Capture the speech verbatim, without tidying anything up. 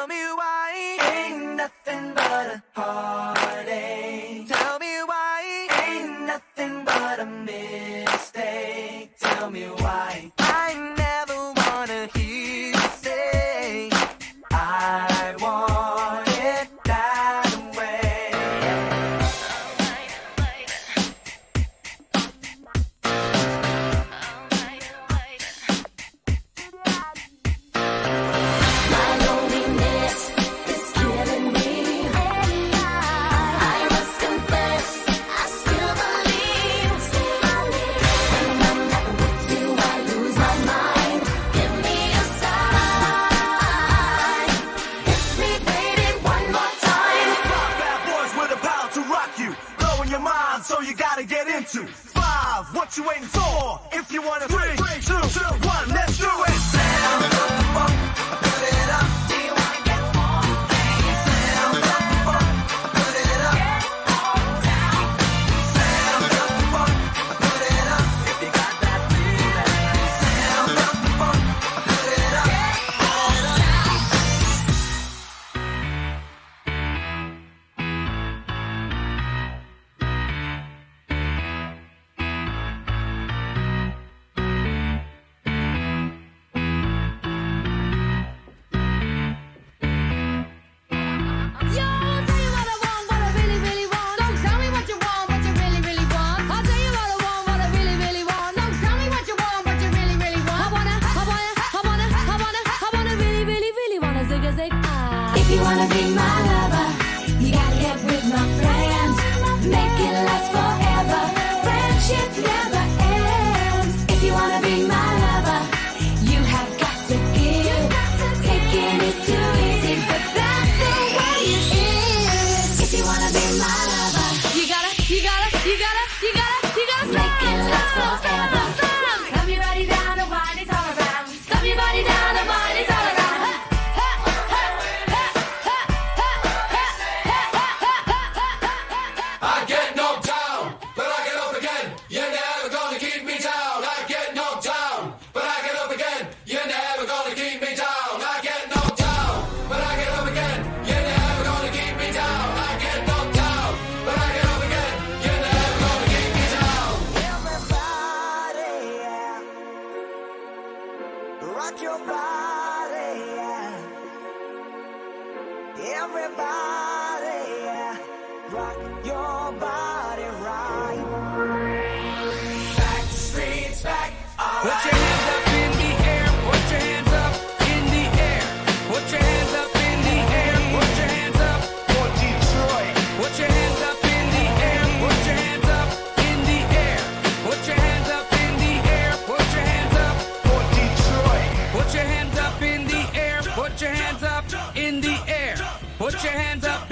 Tell me why ain't nothing but a heartache. Tell me why ain't nothing but a mistake. Tell me why I never wanna hear you say I want it that way. My loneliness is killing me. I must confess, I still believe. When I'm not with you, I lose my mind. Give me a sign. Hit me, baby, one more time. Five bad boys with the power to rock you, blowing your mind, so you gotta get into five. What you waiting for? If you wanna three, three, two, two, one, let's do it. Sound of the funk, put it up. Do you wanna get on? Sound of the funk, put it up. Sound of the funk, put it up. If you got that feeling. Sound of the funk, put it up. Yo, I'll tell you what I want, what I really, really want. Don't tell me what you want, what you really, really want. I'll tell you what I want, what I really, really want. Don't tell me what you want, what you really, really want. I wanna, I wanna, I wanna, I wanna, I wanna really, really, really wanna zig a zig ah. If you wanna be my lover, you gotta get with my friends. Make it last forever. Friendship never ends. If you wanna be my lover, you have got to give. Taking is too easy, but that's the way it is. If you wanna be my lover, you gotta, you gotta, you gotta, you gotta, you gotta make it last forever. Stop your body down and wind it all around. Stop your body down and wind it all around. I get knocked down, but I get up again. You're never gonna keep me down. I get knocked down, but I get up again. You're never gonna keep me down. I get knocked down, but I get up again. You're never gonna keep me down. I get knocked down, but I get up again. You're never gonna keep me down. Everybody, yeah. Rock your body, yeah. Everybody, yeah. Rock your body right. Back streets back. All Put right. your hands up in the air. Put your hands up in the air. Put your hands up in the air. Put your hands up for Detroit. Put your hands up in the air. Put your hands up in the air. Put your hands up in the air. Put your hands up for Detroit. Put your hands up in the air. Put your hands up in the air. Put your hands up